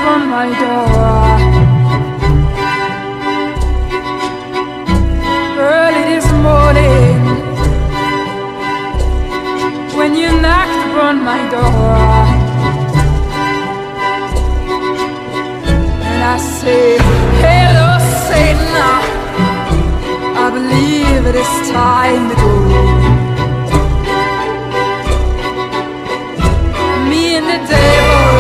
on my door. Early this morning, when you knocked upon my door, and I say, hello, SIENNA, I believe it is time to go. Me and the devil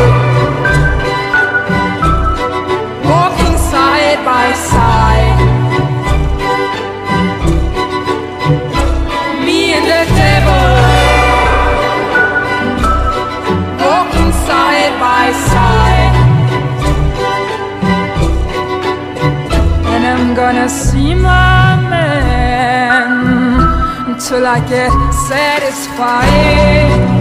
walking side by side. Me and the devil walking side by side. And I'm gonna see my man until I get satisfied.